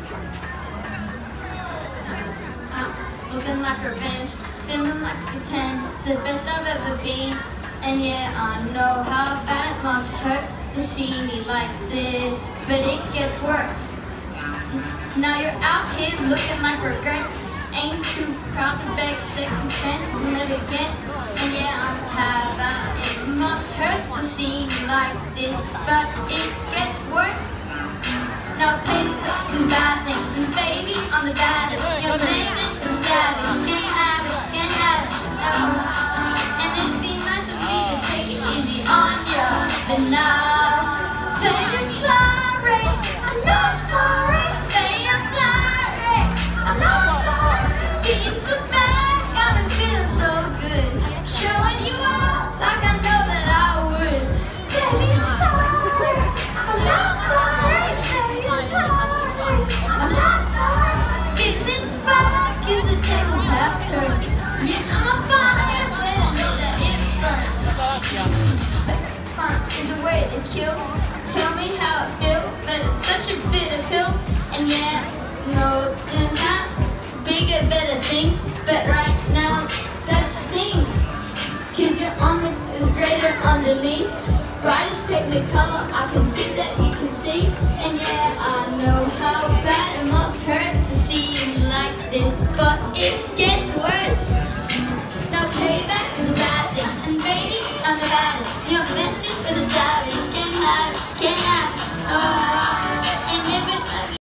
Looking like revenge, feeling like I pretend the best I've ever been. And yeah, I know how bad it must hurt to see me like this, but it gets worse. Now you're out here looking like regret. Ain't too proud to beg second chance and never get. And yeah, I'm how bad it must hurt to see me like this, but it gets worse. Now please stop these bad things, and baby, I'm the baddest. You're messing and savage, can't have it, can't have it. Oh. And it'd be nice of me to take it easy on you, but now, baby, I'm sorry. I'm not sorry, baby, I'm sorry. I'm not sorry. Being so bad, got me feeling so good. Showing you out like I know that I would. Baby, I'm sorry. I'm not sorry. Baby, I'm sorry. I'm not sorry. Getting inspired, cause the tables have turned. Yeah, I'm on fire, but I know that it burns. But fun is a way to kill. Tell me how it feels, but it's such a bitter pill. And yeah, no, they're not bigger, better things, but right now, that stings. Cause your armor is greater underneath. Brightest technicolor, I can see that you can see.